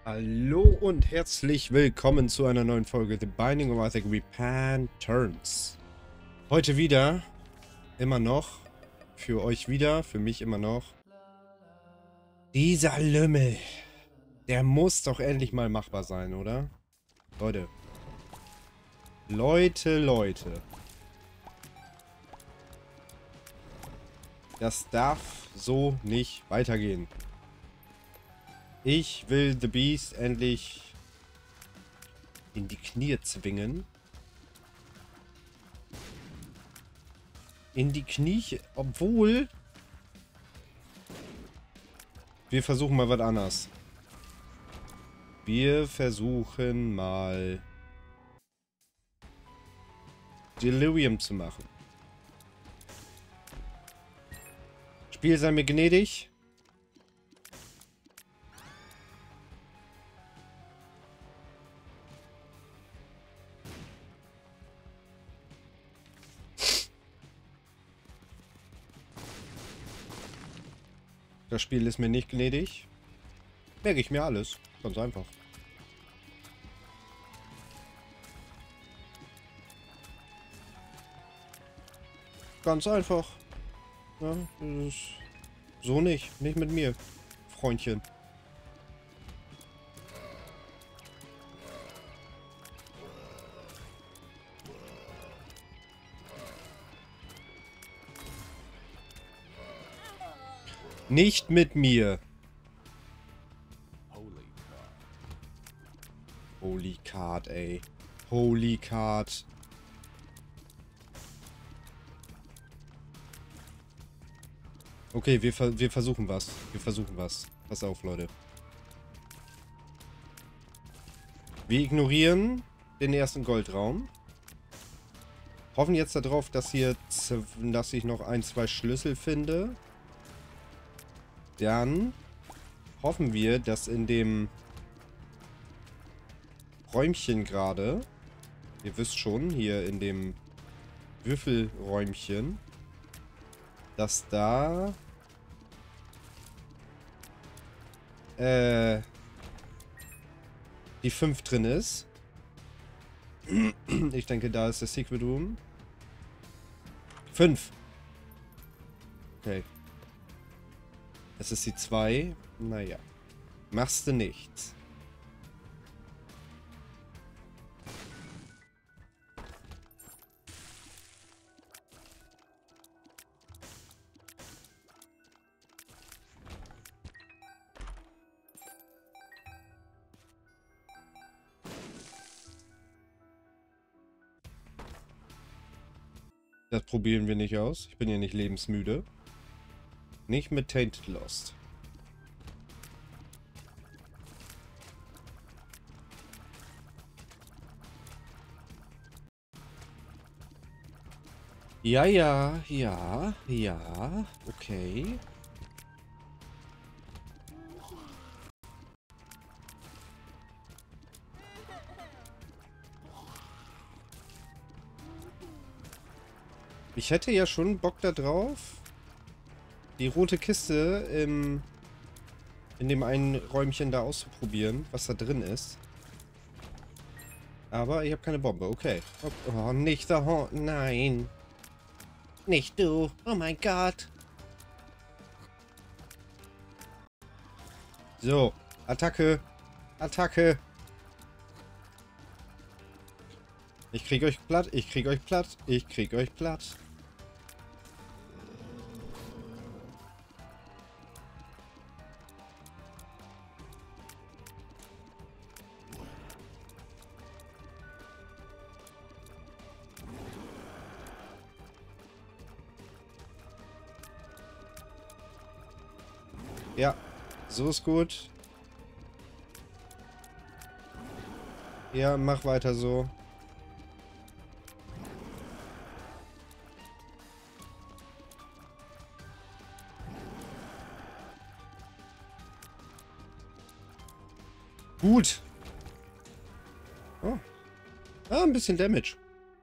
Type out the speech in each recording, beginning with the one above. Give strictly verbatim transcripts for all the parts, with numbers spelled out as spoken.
Hallo und herzlich willkommen zu einer neuen Folge The Binding of Isaac Returns. Heute wieder, immer noch, für euch wieder, für mich immer noch. Dieser Lümmel, der muss doch endlich mal machbar sein, oder? Leute. Leute, Leute. Das darf so nicht weitergehen. Ich will The Beast endlich in die Knie zwingen. In die Knie, obwohl... Wir versuchen mal was anderes. Wir versuchen mal... Delirium zu machen. Spiel, sei mir gnädig. Das Spiel ist mir nicht gnädig. Merke ich mir alles. Ganz einfach. Ganz einfach. Ja, das ist so nicht. Nicht mit mir, Freundchen. Nicht mit mir. Holy Card, ey. Holy Card. Okay, wir, ver wir versuchen was. Wir versuchen was. Pass auf, Leute. Wir ignorieren den ersten Goldraum. Hoffen jetzt darauf, dass hier, dass ich noch ein, zwei Schlüssel finde. Dann hoffen wir, dass in dem Räumchen gerade, ihr wisst schon, hier in dem Würfelräumchen, dass da äh, die fünf drin ist. Ich denke, da ist der Secret Room. fünf. Okay. Das ist die zwei. Naja. Machst du nichts. Das probieren wir nicht aus. Ich bin ja nicht lebensmüde. Nicht mit Tainted Lost. Ja, ja, ja, ja. Okay. Ich hätte ja schon Bock da drauf, die rote Kiste im, in dem einen Räumchen da auszuprobieren, was da drin ist. Aber ich habe keine Bombe. Okay. Oh, nicht der Horn. Nein. Nicht du. Oh mein Gott. So. Attacke. Attacke. Ich krieg euch platt. Ich krieg euch platt. Ich krieg euch platt. Ja, so ist gut. Ja, mach weiter so. Gut. Oh. Ah, ein bisschen Damage.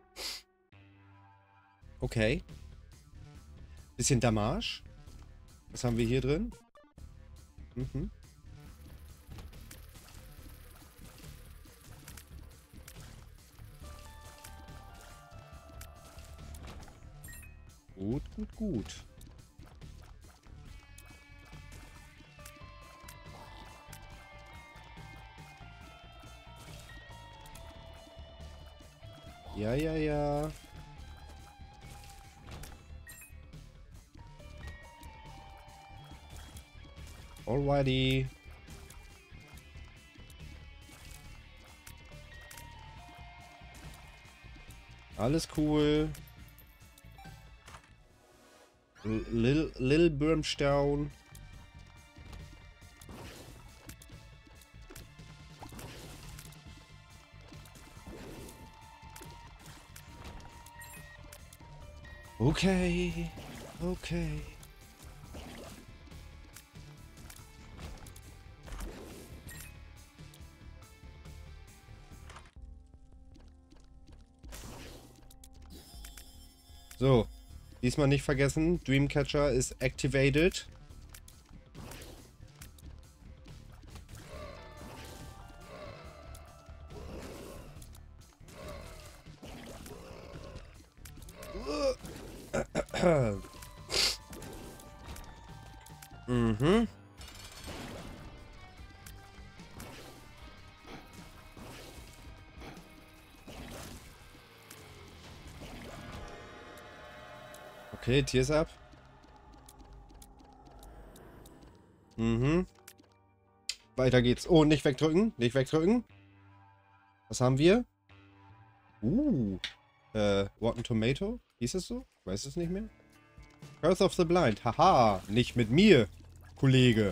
Okay. Bisschen Damage. Was haben wir hier drin? Mhm. Gut, gut, gut. Ja, ja, ja. Alrighty. Alles cool. L Lil, Lil Brimstone. Okay. Okay. So. Diesmal nicht vergessen, Dreamcatcher ist activated. Mhm. Okay, Tears up. Mhm. Weiter geht's. Oh, nicht wegdrücken. Nicht wegdrücken. Was haben wir? Uh. Äh, Rotten Tomato? Hieß es so? Weiß es nicht mehr. Curse of the Blind. Haha. Nicht mit mir, Kollege.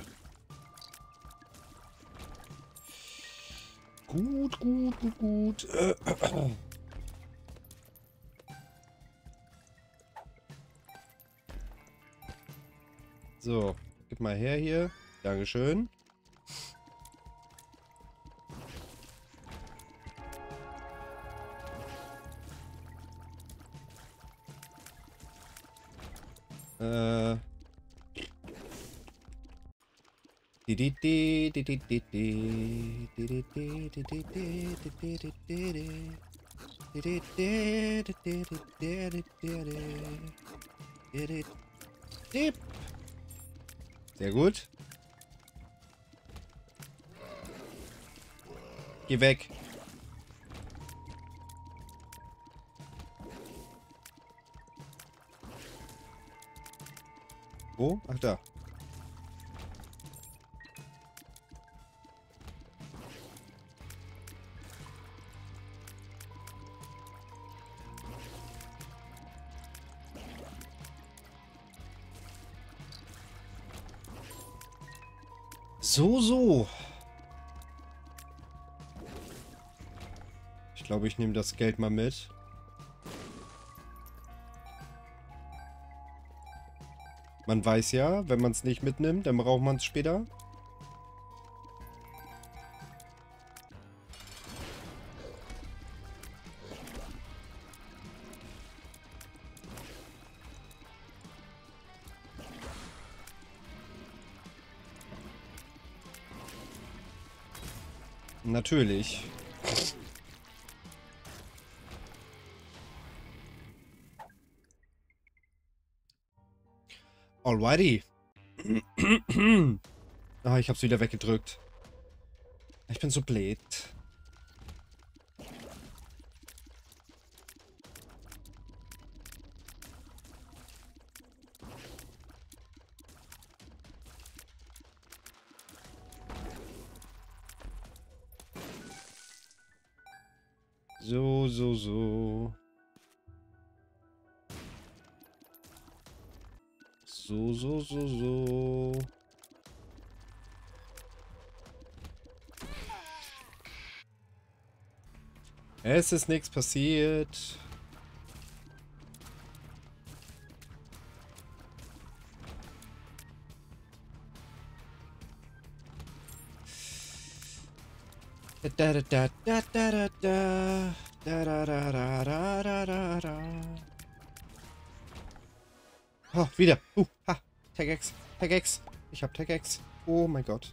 Gut, gut, gut, gut. Äh, äh. So. Gib mal her hier. Dankeschön. Äh. Sehr gut. Geh weg. Wo? Ach, da. So, so. Ich glaube, ich nehme das Geld mal mit. Man weiß ja, wenn man es nicht mitnimmt, dann braucht man es später. Natürlich. Alrighty. Ah, ich hab's wieder weggedrückt. Ich bin so blöd. So, so, so. So, so, so, so. Es ist nichts passiert. Da da da da da da da da da da da da da da da. Oh, wieder. Uh, ha. Tag-X. Tag-X. Ich hab Tag-X. Oh mein Gott.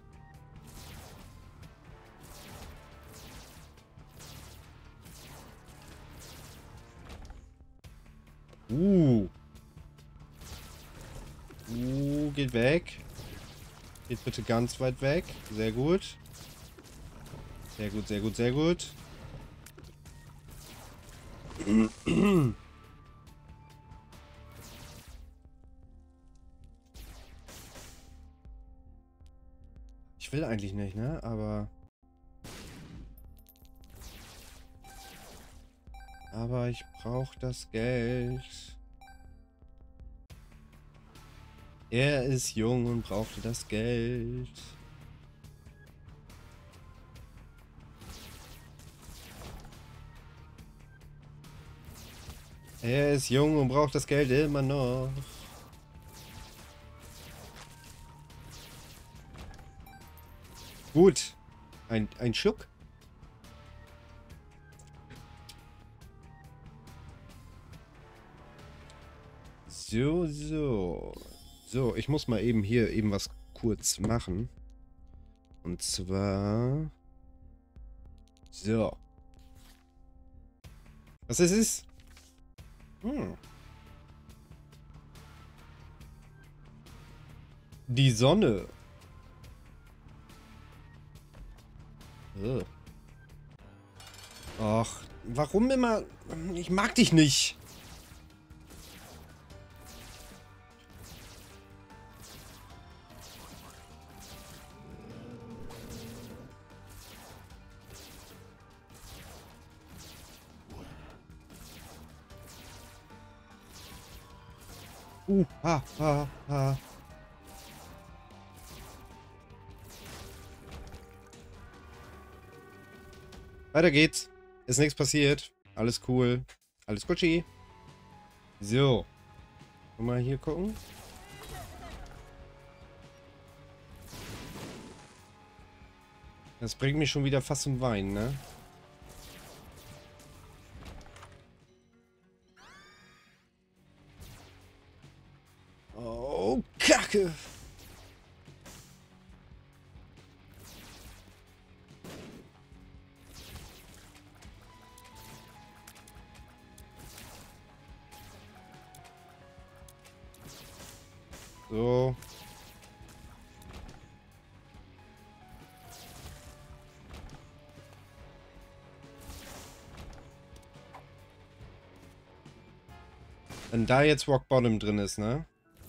Uh. geht weg. Geht bitte ganz weit weg. Sehr gut. Sehr gut, sehr gut, sehr gut. Ich will eigentlich nicht, ne? Aber... Aber ich brauche das Geld. Er ist jung und brauchte das Geld. Er ist jung und braucht das Geld immer noch. Gut. Ein, ein Schluck. So, so. So, ich muss mal eben hier eben was kurz machen. Und zwar... So. Was ist es? Hm. Die Sonne. Ugh. Ach, warum immer... Ich mag dich nicht. Uh, ha, ha, ha. Weiter geht's. Ist nichts passiert. Alles cool. Alles Gucci. So. Mal hier gucken. Das bringt mich schon wieder fast zum Weinen, ne? Oh, Kacke. So. Wenn da jetzt Rock Bottom drin ist, ne?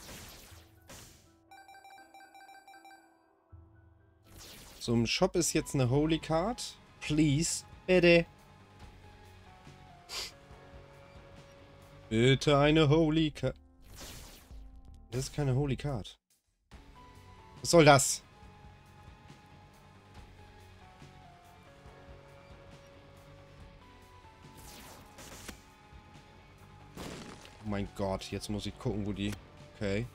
So, im Shop ist jetzt eine Holy Card. Please, bitte. Bitte eine Holy Card. Das ist keine Holy Card. Was soll das? Oh mein Gott, jetzt muss ich gucken, wo die... Okay.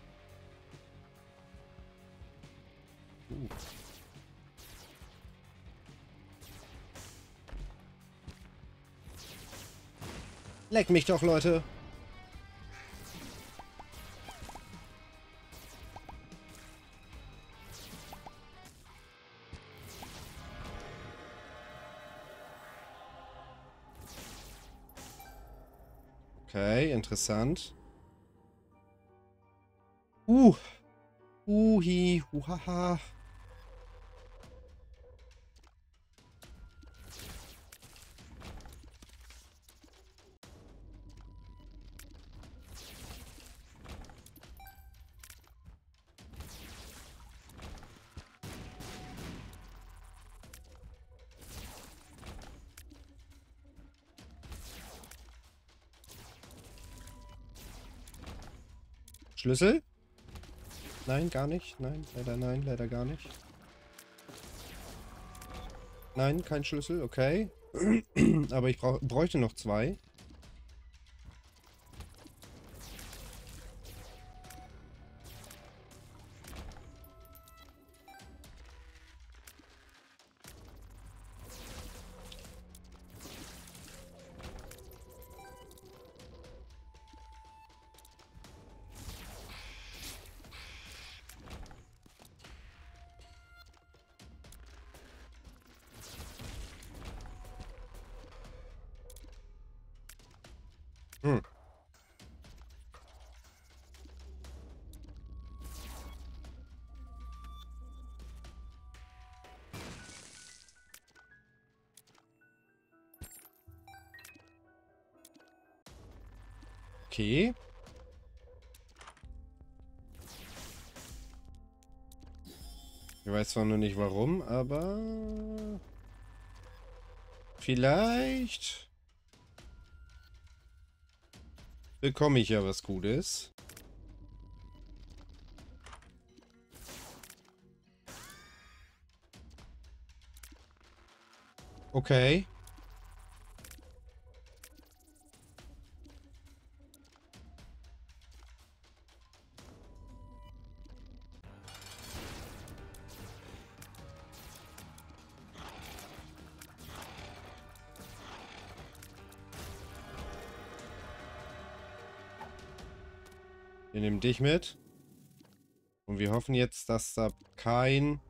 Uh. Leck mich doch, Leute. Okay, interessant. Uh. Uhi, huhaha. Schlüssel? Nein, gar nicht. Nein, leider nein, leider gar nicht. Nein, kein Schlüssel, okay. Aber ich brauch, bräuchte noch zwei. Hm. Okay. Ich weiß zwar noch nicht warum, aber... Vielleicht... bekomme ich ja was Gutes. Okay. Wir nehmen dich mit. Und wir hoffen jetzt, dass da kein...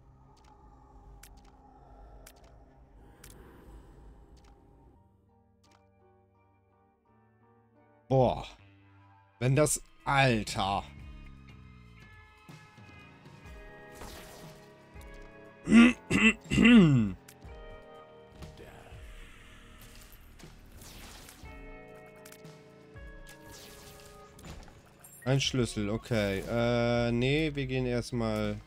Boah. Wenn das... Alter. Ein Schlüssel, okay. Äh, nee, wir gehen erstmal...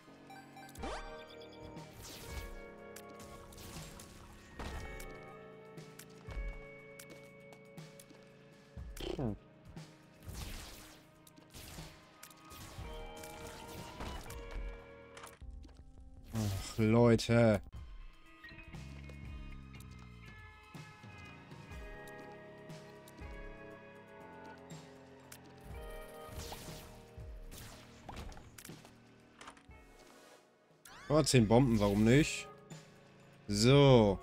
Hm. Ach, Leute. Oh, zehn Bomben, warum nicht? So.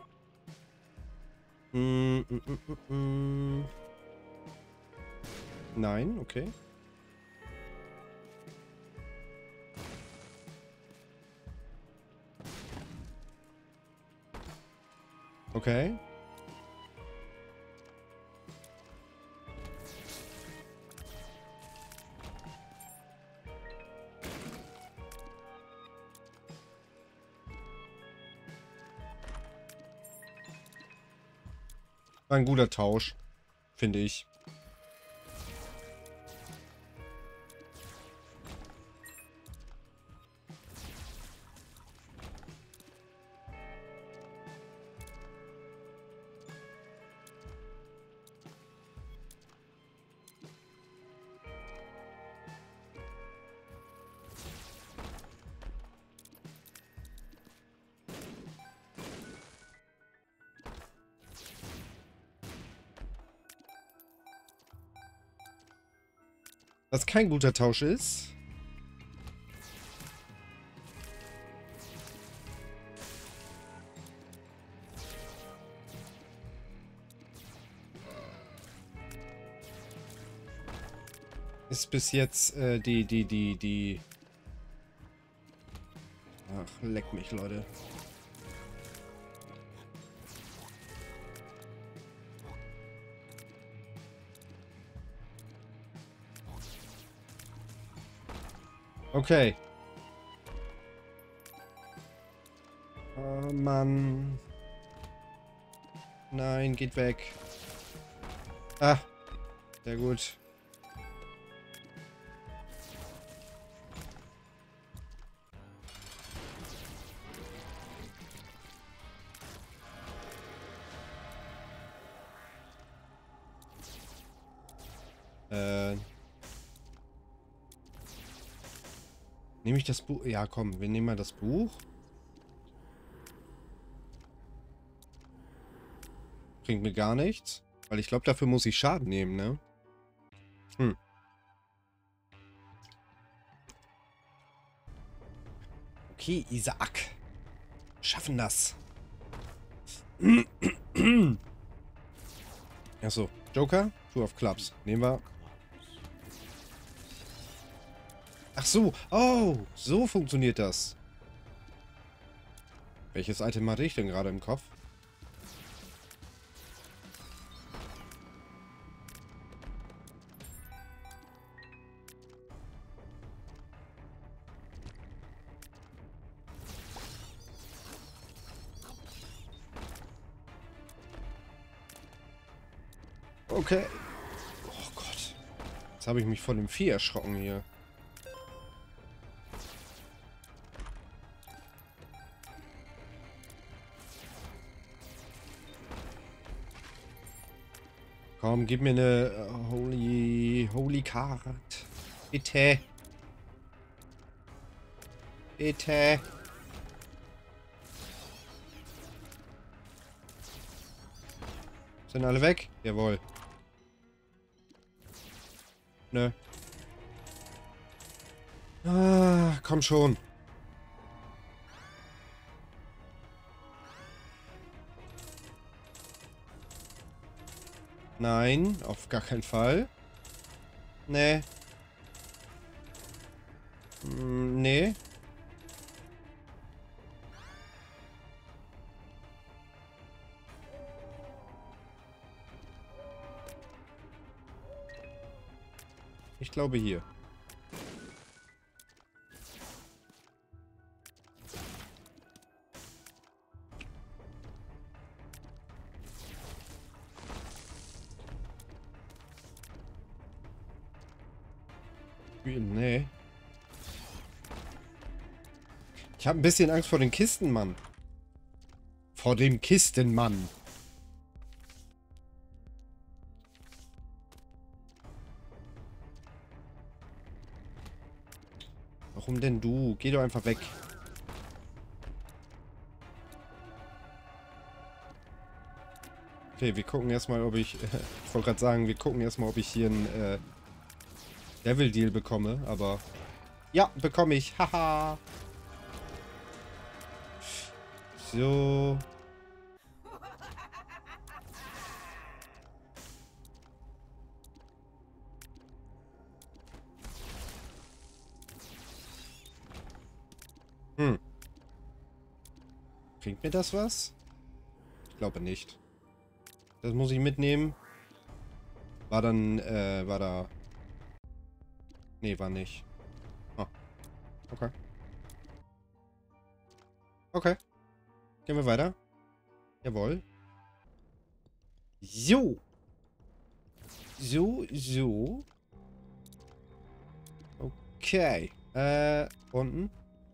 Mm, mm, mm, mm, mm. Nein, okay. Okay. War ein guter Tausch, finde ich. Was kein guter Tausch ist. Ist bis jetzt äh, die, die, die, die... Ach, leck mich, Leute. Okay. Oh Mann. Nein, geht weg. Ah, sehr gut. Äh... Nehme ich das Buch? Ja, komm, wir nehmen mal das Buch. Bringt mir gar nichts. Weil ich glaube, dafür muss ich Schaden nehmen, ne? Hm. Okay, Isaac. Schaffen das. Achso, Joker, Two of Clubs. Nehmen wir. Ach so, oh, so funktioniert das. Welches Item hatte ich denn gerade im Kopf? Okay. Oh Gott. habe ich mich vor dem Vieh erschrocken hier. Komm, gib mir eine uh, Holy... Holy Card. Bitte. Bitte. Sind alle weg? Jawohl. Nö. Ah, komm schon. Nein, auf gar keinen Fall. Nee. Hm, nee. Ich glaube hier. Nee. Ich habe ein bisschen Angst vor den Kisten, Mann. Vor dem Kistenmann. Warum denn du? Geh doch einfach weg. Okay, wir gucken erstmal, ob ich... ich wollte gerade sagen, wir gucken erstmal, ob ich hier einen äh, Level-Deal bekomme, aber... Ja, bekomme ich. Haha. So. Hm. Bringt mir das was? Ich glaube nicht. Das muss ich mitnehmen. War dann, äh, war da... Nee, war nicht. Ah. Okay. Okay. Gehen wir weiter. Jawohl. So. So, so. Okay. Äh, unten.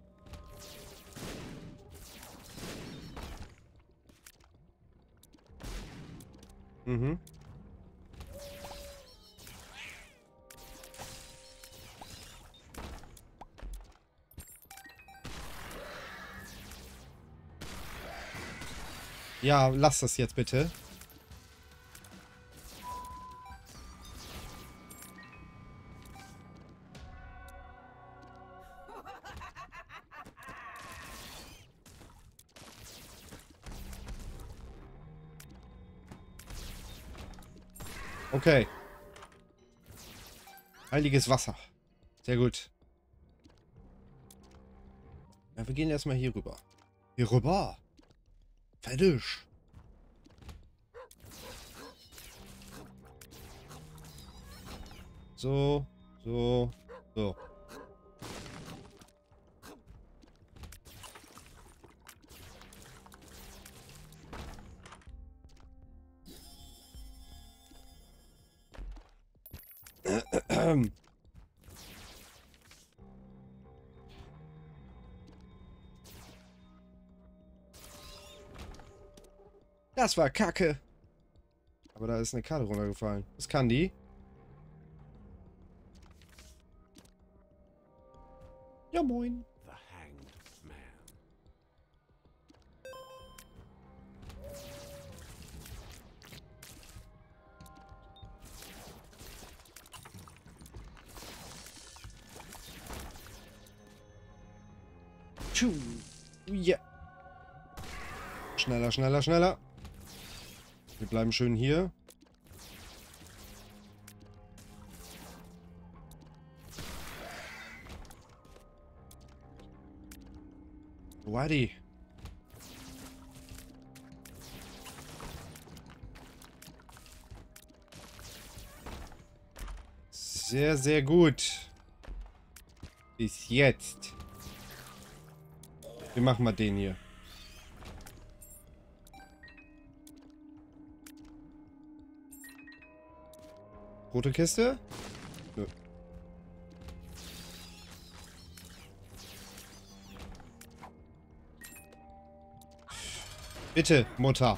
Mhm. Ja, lass das jetzt bitte. Okay. Heiliges Wasser. Sehr gut. Ja, wir gehen erstmal hier rüber. Hier rüber. Fertig. So, so, so. Das war Kacke. Aber da ist eine Karte runtergefallen. Was kann die? Ja, moin. Tschu. Ja. Schneller, schneller, schneller. Wir bleiben schön hier. Waddy. Sehr, sehr gut. Bis jetzt. Wir machen mal den hier. Rote Kiste. Nö. Bitte, Mutter.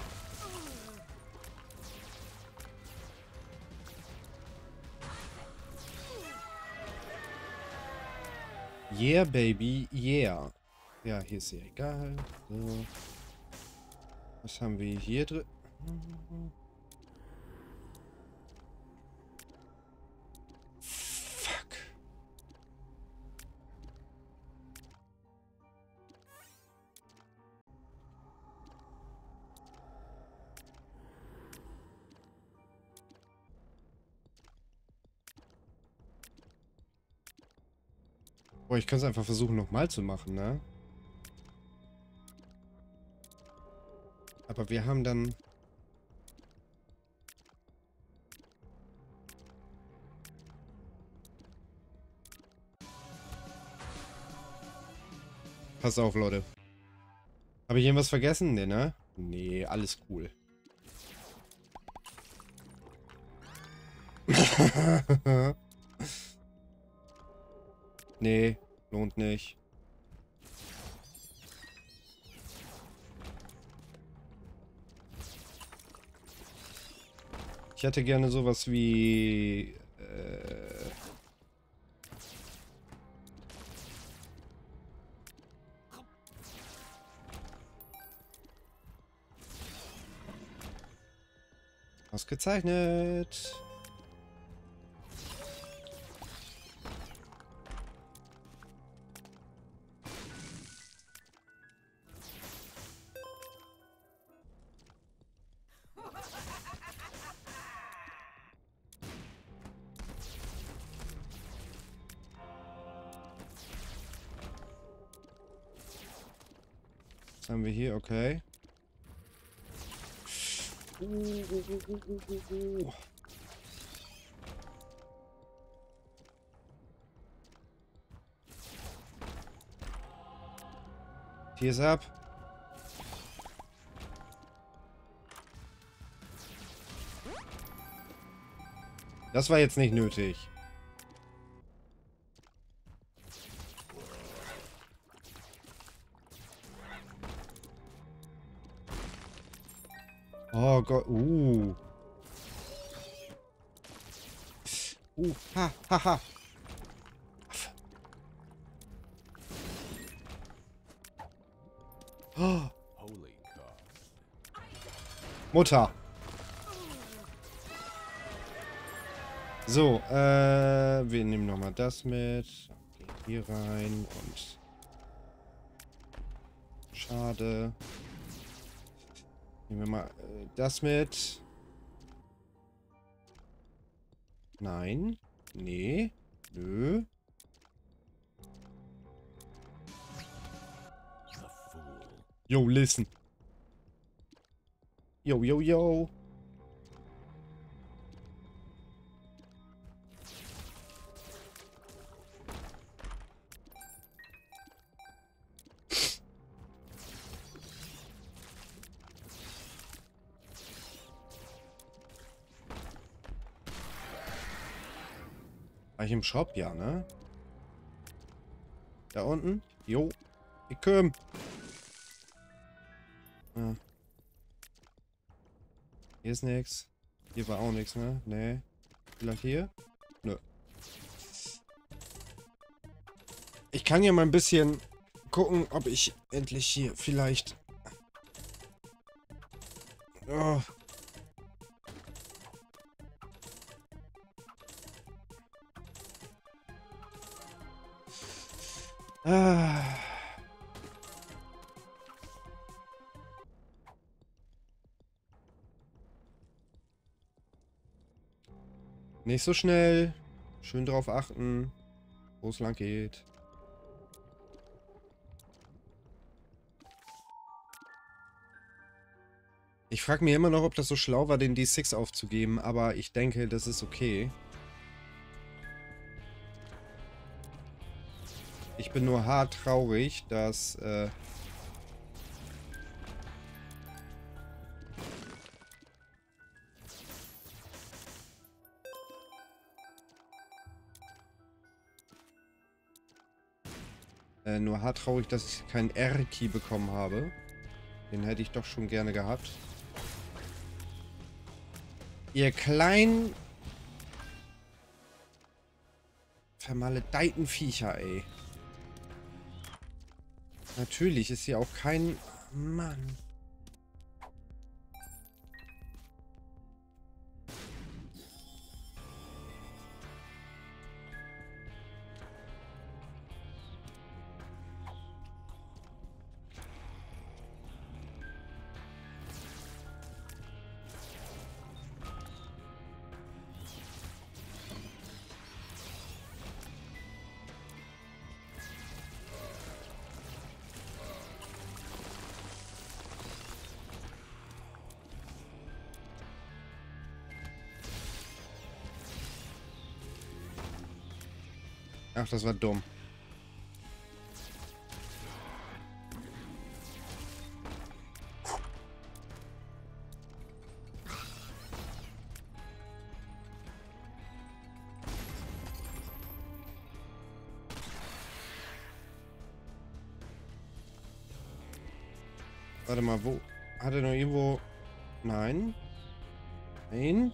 Yeah, baby, yeah. Ja, hier ist ja egal. So. Was haben wir hier drin? Fuck. Boah, ich kann es einfach versuchen nochmal zu machen, ne? Aber wir haben dann... Pass auf, Leute. Habe ich irgendwas vergessen? Nee, ne? Nee, alles cool. Nee, lohnt nicht. Ich hätte gerne sowas wie... Äh, ausgezeichnet. Was haben wir hier? Okay. Uh, uh, uh, uh, uh, uh. Hier ist ab. Das war jetzt nicht nötig. Oh Gott. Uh. Uh. Ha, ha, ha. Oh. Mutter. So, äh, wir nehmen nochmal das mit. Gehen hier rein und... Schade. Nehmen wir mal äh, das mit. Nein. Nee. Nö. Yo, listen. Yo, yo, yo. War ich im Shop? Ja, ne? Da unten? Jo. Ich komm. Ah. Hier ist nix. Hier war auch nix, ne? Nee. Vielleicht hier? Nö. Ich kann ja mal ein bisschen gucken, ob ich endlich hier vielleicht... Oh. Ah. Nicht so schnell. Schön drauf achten, wo es lang geht. Ich frage mich immer noch, ob das so schlau war, den D sechs aufzugeben, aber ich denke, das ist okay. Ich bin nur hart traurig, dass... Äh Äh, nur hart traurig, dass ich keinen R-Key bekommen habe. Den hätte ich doch schon gerne gehabt. Ihr kleinen vermaledeiten Viecher, ey. Natürlich ist hier auch kein... Mann. Ach, das war dumm. Warte mal, wo? Hat er noch irgendwo... Nein? Nein?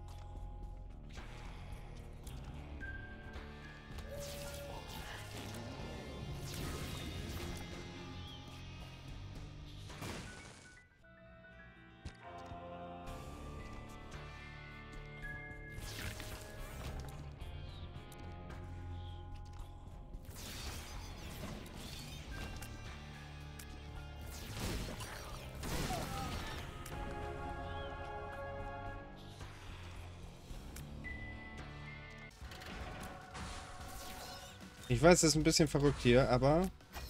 Ich weiß, das ist ein bisschen verrückt hier, aber...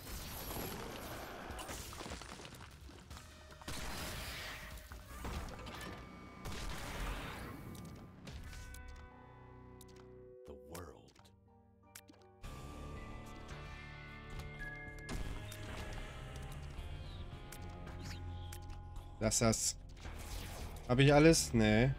Lass das. Habe ich alles? Nee.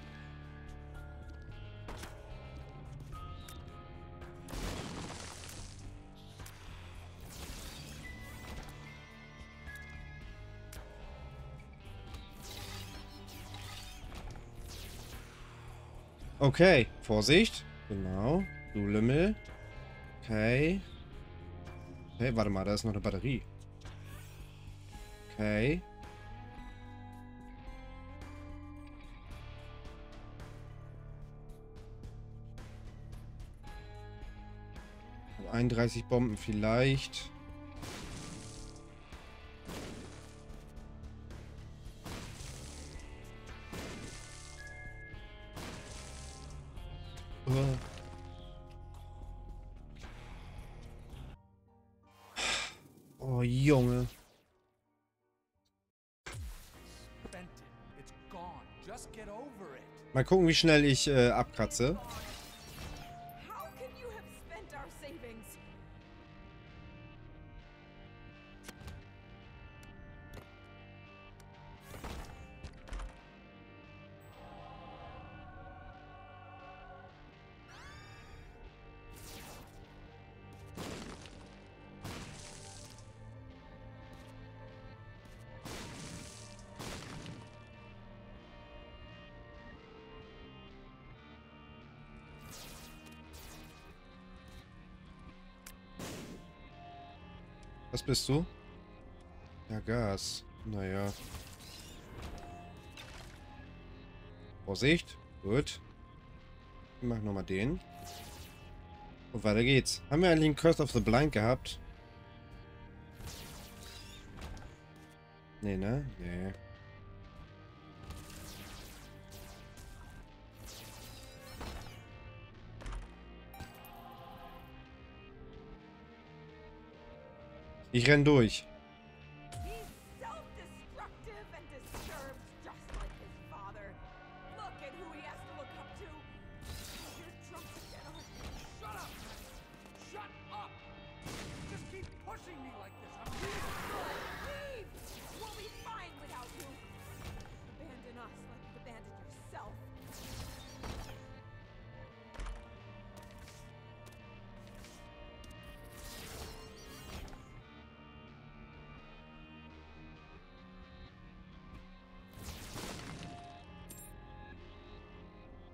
Okay, Vorsicht. Genau. Du Lümmel. Okay. Okay, warte mal, da ist noch eine Batterie. Okay. einunddreißig Bomben vielleicht. Oh, Junge. Mal gucken, wie schnell ich äh, abkratze. Was bist du? Ja, Gas. Naja. Vorsicht. Gut. Ich mach nochmal den. Und weiter geht's. Haben wir eigentlich einen Curse of the Blind gehabt? Nee, ne? Nee. Ich renn durch.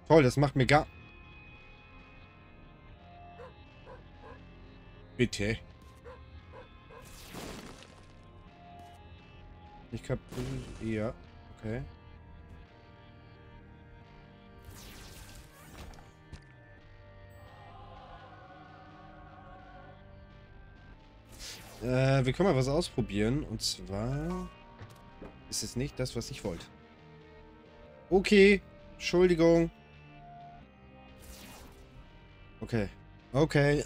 Toll, das macht mir gar... Bitte. Ich hab... Ja, okay. Äh, wir können mal was ausprobieren. Und zwar... ist es nicht das, was ich wollte. Okay. Entschuldigung. Okay. Okay.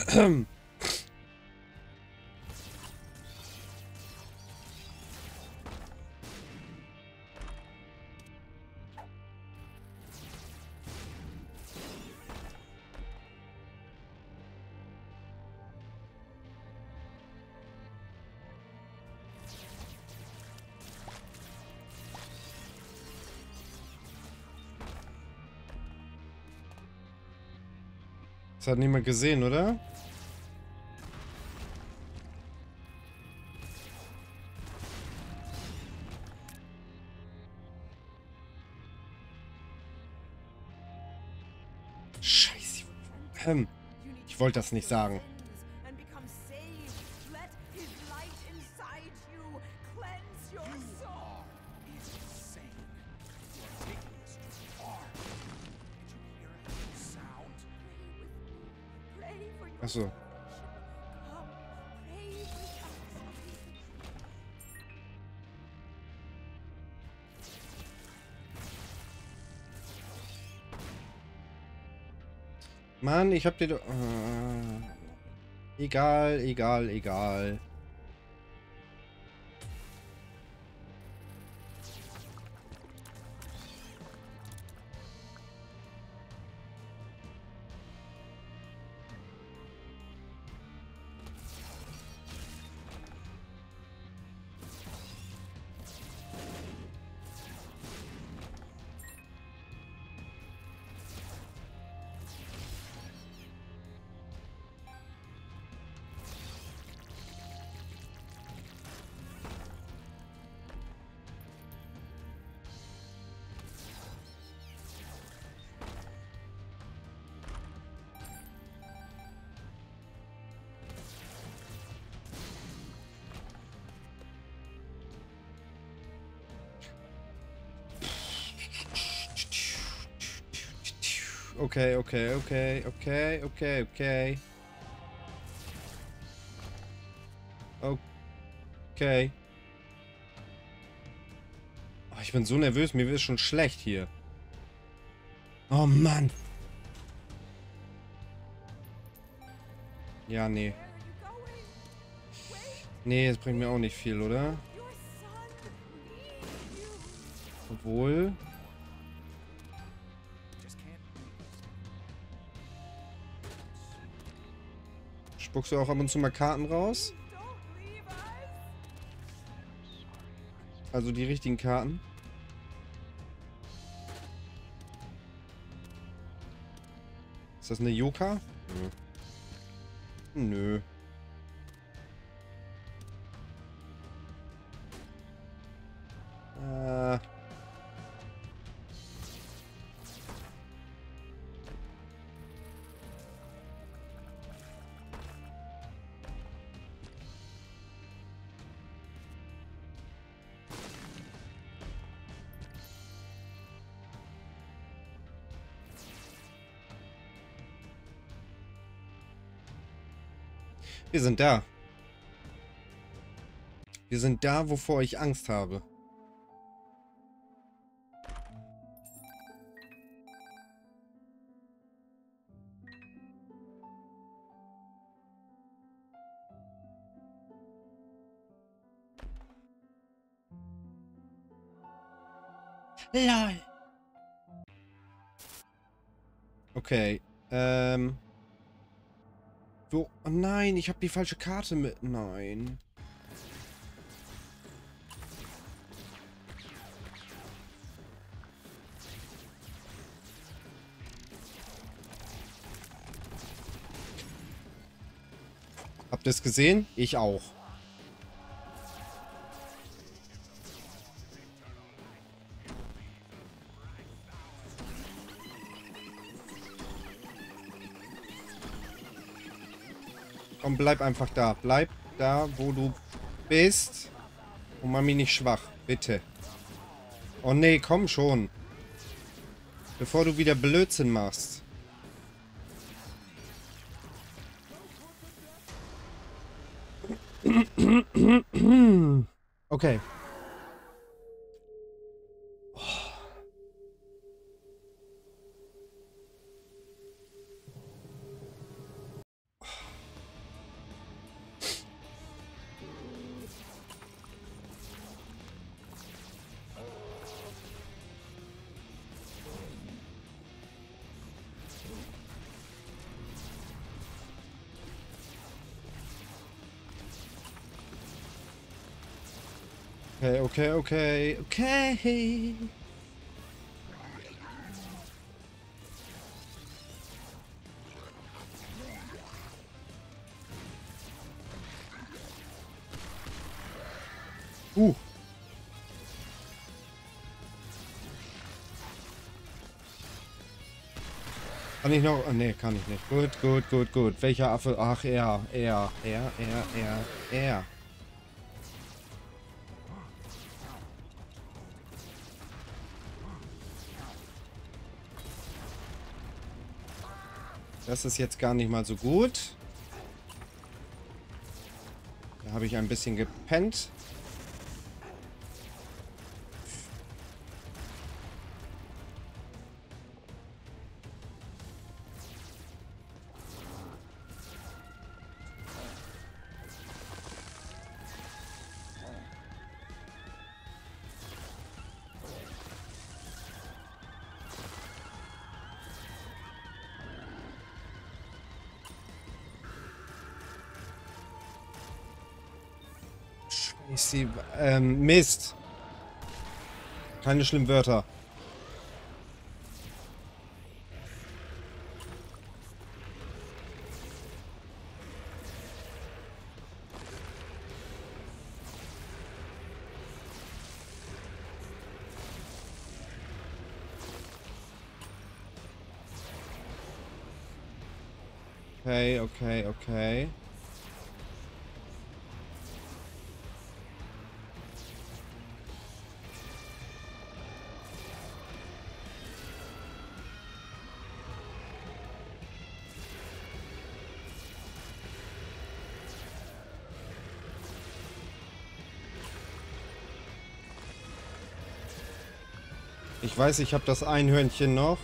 Das hat niemand gesehen, oder? Scheiße. Ähm, ich wollte das nicht sagen. Achso. Mann, ich hab dir doch... Äh, egal, egal, egal. Okay, okay, okay, okay, okay, okay. Okay. Oh, ich bin so nervös, mir wird schon schlecht hier. Oh Mann. Ja, nee. Nee, das bringt mir auch nicht viel, oder? Obwohl... Spuckst du auch ab und zu mal Karten raus? Also die richtigen Karten? Ist das eine Joker? Nö. Nö. Äh... Wir sind da. Wir sind da, wovor ich Angst habe. Lol. Okay. Ähm... Wo? Oh nein, ich habe die falsche Karte mit. Nein. Habt ihr es gesehen? Ich auch. Komm, bleib einfach da. Bleib da, wo du bist. Und mach mich nicht schwach. Bitte. Oh nee, komm schon. Bevor du wieder Blödsinn machst. Okay. Okay, okay, okay, okay. Uh. Kann ich noch? Oh, nee, kann ich nicht. Gut, gut, gut, gut. Welcher Affe? Ach, er, er, er, er, er, er. Das ist jetzt gar nicht mal so gut. Da habe ich ein bisschen gepennt. Ich sehe, ähm, Mist. Keine schlimmen Wörter. Okay, okay, okay. Ich weiß, ich habe das Einhörnchen noch.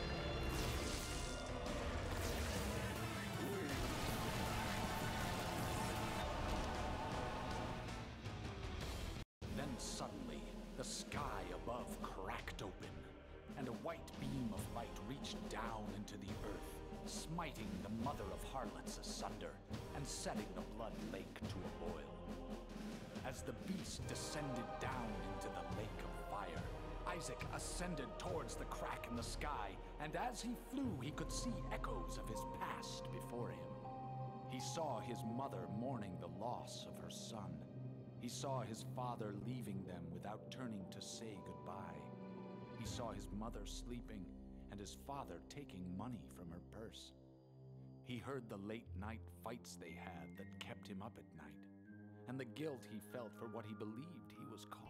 Then suddenly, the sky above cracked open, and a white beam of light reached down into the earth, smiting the mother of harlots asunder, and setting the blood lake to a boil. As the beast descended down into the lake of fire, Isaac ascended towards the crack in the sky, and as he flew, he could see echoes of his past before him. He saw his mother mourning the loss of her son. He saw his father leaving them without turning to say goodbye. He saw his mother sleeping, and his father taking money from her purse. He heard the late night fights they had that kept him up at night, and the guilt he felt for what he believed he was caught.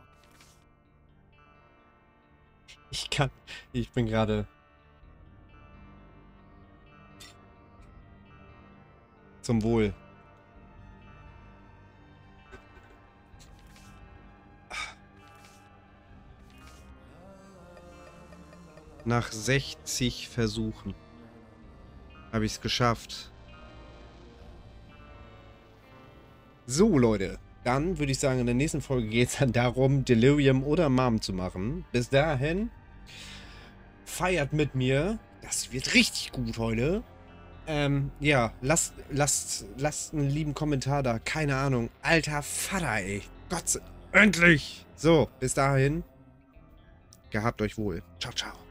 Ich kann... Ich bin gerade... Zum Wohl. Nach sechzig Versuchen habe ich es geschafft. So, Leute. Dann würde ich sagen, in der nächsten Folge geht es dann darum, Delirium oder Mom zu machen. Bis dahin, feiert mit mir. Das wird richtig gut heute. Ähm, ja, lasst, lasst, lasst einen lieben Kommentar da. Keine Ahnung. Alter Vater, ey. Gott sei Dank. Endlich. So, bis dahin. Gehabt euch wohl. Ciao, ciao.